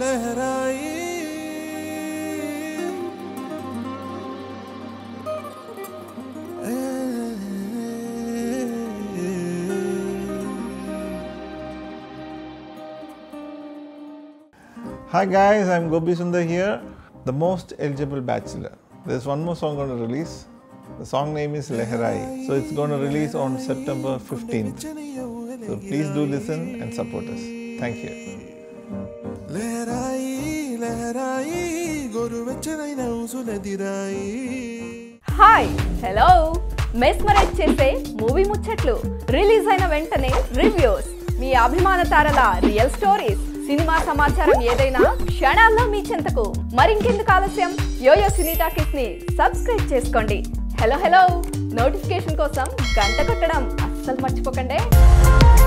Lairai Hi guys, I'm Gopi Sundar here, the most eligible bachelor. There's one more song going to release. The song name is Leharaayi. So it's going to release on September 15th. So please do listen and support us. Thank you. Leharaayi Leharaayi goruveccanaina usuladirayi. Hi, hello. Mesmerise చేసే movie ముచ్చట్లు release అయిన వెంటనే reviews మీ అభిమాన తారల real stories cinema సమాచారం ఏదైనా క్షణాల్లో మీ చెంతకు మరింకెందుకు ఆలస్యం యోయో సినీ టాకీస్ ని సబ్స్క్రైబ్ చేసుకోండి హలో నోటిఫికేషన్ కోసం గంట కొట్టడం అస్సలు మర్చిపోకండి